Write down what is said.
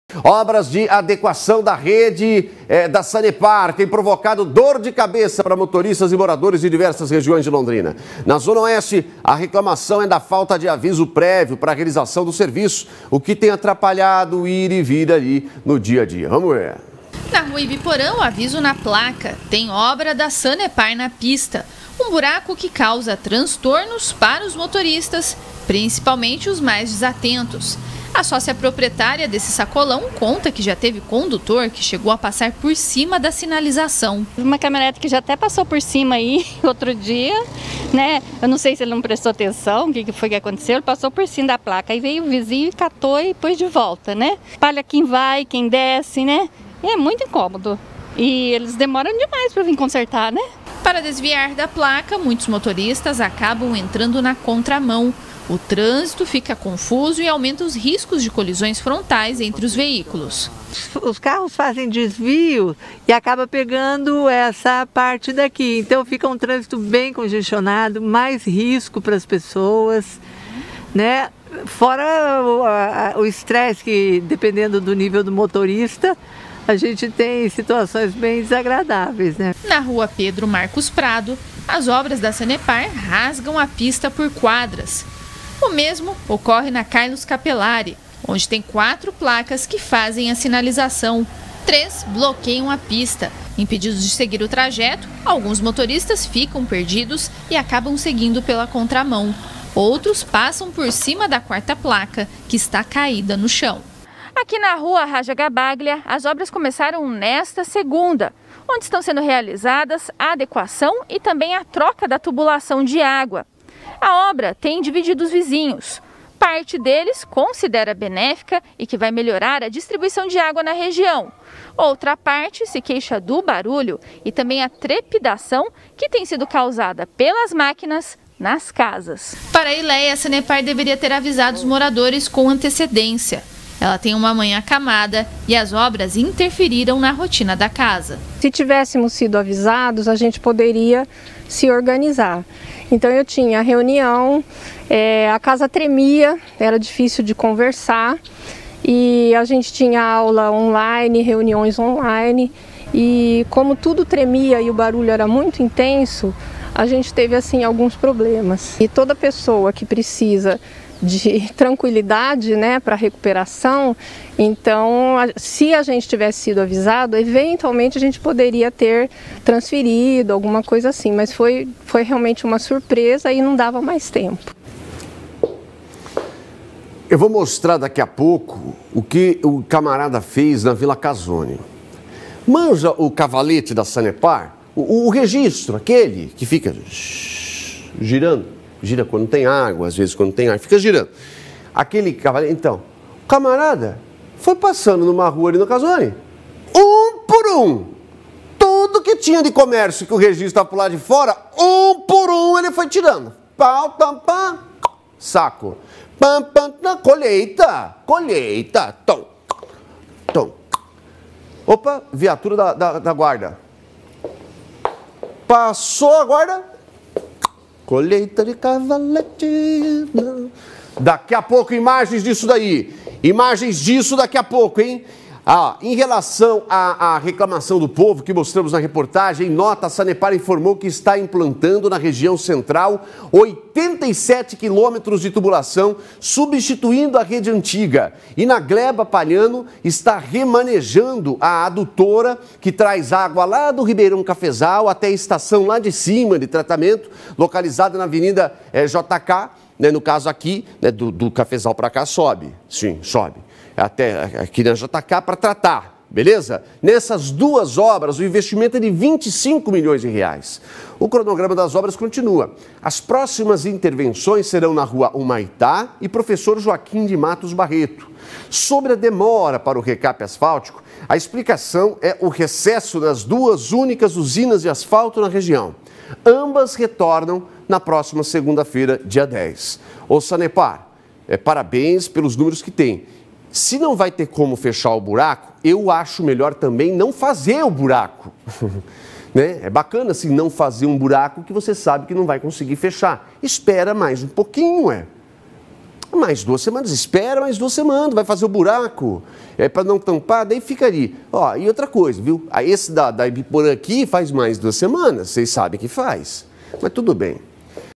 Obras de adequação da rede da Sanepar têm provocado dor de cabeça para motoristas e moradores de diversas regiões de Londrina. Na Zona Oeste, a reclamação é da falta de aviso prévio para a realização do serviço, o que tem atrapalhado o ir e vir ali no dia a dia. Vamos ver. Na Rua Ibiporã, aviso na placa. Tem obra da Sanepar na pista. Um buraco que causa transtornos para os motoristas, principalmente os mais desatentos. A sócia proprietária desse sacolão conta que já teve condutor que chegou a passar por cima da sinalização. Uma caminhonete que já até passou por cima aí outro dia, né? Eu não sei se ele não prestou atenção, o que foi que aconteceu, ele passou por cima da placa. Aí veio o vizinho e catou e pôs de volta, né? Palha quem vai, quem desce, né? E é muito incômodo. E eles demoram demais para vir consertar, né? Para desviar da placa, muitos motoristas acabam entrando na contramão. O trânsito fica confuso e aumenta os riscos de colisões frontais entre os veículos. Os carros fazem desvio e acaba pegando essa parte daqui. Então fica um trânsito bem congestionado, mais risco para as pessoas, né? Fora o estresse que, dependendo do nível do motorista, a gente tem situações bem desagradáveis, né? Na Rua Pedro Marcos Prado, as obras da Sanepar rasgam a pista por quadras. O mesmo ocorre na Carlos Capelari, onde tem 4 placas que fazem a sinalização. 3 bloqueiam a pista. Impedidos de seguir o trajeto, alguns motoristas ficam perdidos e acabam seguindo pela contramão. Outros passam por cima da 4ª placa, que está caída no chão. Aqui na Rua Raja Gabaglia, as obras começaram nesta segunda, onde estão sendo realizadas a adequação e também a troca da tubulação de água. A obra tem dividido os vizinhos. Parte deles considera benéfica e que vai melhorar a distribuição de água na região. Outra parte se queixa do barulho e também a trepidação que tem sido causada pelas máquinas nas casas. Para a Ileia, a Sanepar deveria ter avisado os moradores com antecedência. Ela tem uma manhã acamada e as obras interferiram na rotina da casa. Se tivéssemos sido avisados, a gente poderia se organizar. Então eu tinha reunião, a casa tremia, era difícil de conversar e a gente tinha aula online, reuniões online e como tudo tremia e o barulho era muito intenso, a gente teve assim alguns problemas. E toda pessoa que precisa de tranquilidade, né, para recuperação, então se a gente tivesse sido avisado, eventualmente a gente poderia ter transferido alguma coisa assim, mas foi realmente uma surpresa e não dava mais tempo. Eu vou mostrar daqui a pouco o que o camarada fez na Vila Casone. Manja o cavalete da Sanepar, o registro, aquele que fica girando. Gira quando tem água, às vezes quando tem ar, fica girando. Aquele cavalete, então, o camarada foi passando numa rua ali no Casone, um por um. Tudo que tinha de comércio que o registro estava por lá de fora, um por um ele foi tirando. Pau, tam, pam, saco. Pam, pam, colheita, tom, tom. Opa, viatura da guarda. Passou a guarda. Colheita de cavalete. Daqui a pouco, imagens disso daí. Imagens disso daqui a pouco, hein? Em relação à reclamação do povo que mostramos na reportagem, em nota, a Sanepar informou que está implantando na região central 87 quilômetros de tubulação, substituindo a rede antiga. E na Gleba Palhano está remanejando a adutora que traz água lá do Ribeirão Cafezal até a estação lá de cima de tratamento, localizada na Avenida JK, né, no caso aqui, né, do Cafezal para cá, sobe. Sim, sobe. Até aqui na JK para tratar, beleza? Nessas 2 obras, o investimento é de 25 milhões de reais. O cronograma das obras continua. As próximas intervenções serão na Rua Humaitá e Professor Joaquim de Matos Barreto. Sobre a demora para o recape asfáltico, a explicação é o recesso das 2 únicas usinas de asfalto na região. Ambas retornam na próxima segunda-feira, dia 10. Ô Sanepar, parabéns pelos números que tem. Se não vai ter como fechar o buraco, eu acho melhor também não fazer o buraco. Né? É bacana assim não fazer um buraco que você sabe que não vai conseguir fechar. Espera mais um pouquinho, Mais 2 semanas, espera mais 2 semanas, vai fazer o buraco, para não tampar, daí fica ali. Ó, e outra coisa, viu? Esse da Ibiporã aqui faz mais 2 semanas, vocês sabem que faz, mas tudo bem.